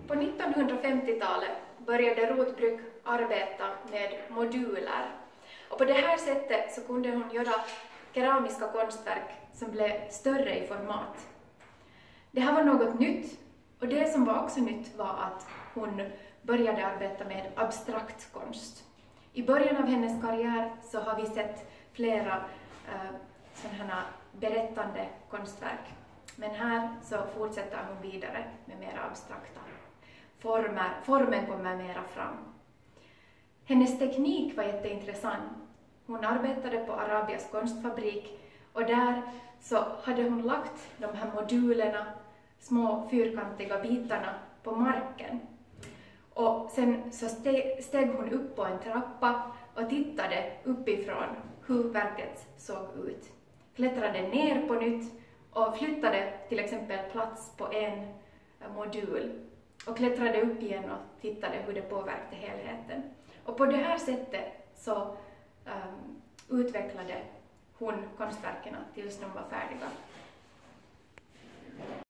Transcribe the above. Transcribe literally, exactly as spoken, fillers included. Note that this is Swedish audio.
På nittonhundrafemtiotalet började Rotbrück arbeta med moduler. Och på det här sättet så kunde hon göra keramiska konstverk som blev större i format. Det här var något nytt, och det som var också nytt var att hon började arbeta med abstrakt konst. I början av hennes karriär så har vi sett flera eh, sådana berättande konstverk. Men här så fortsätter hon vidare med mer abstrakta former. Formen kommer mera fram. Hennes teknik var jätteintressant. Hon arbetade på Arabias konstfabrik, och där så hade hon lagt de här modulerna, små fyrkantiga bitarna, på marken. Och sen så steg, steg hon upp på en trappa och tittade uppifrån hur verket såg ut. Klättrade ner på nytt och flyttade till exempel plats på en modul. Och klättrade upp igen och tittade hur det påverkade helheten. Och på det här sättet så um, utvecklade hon konstverken tills de var färdiga.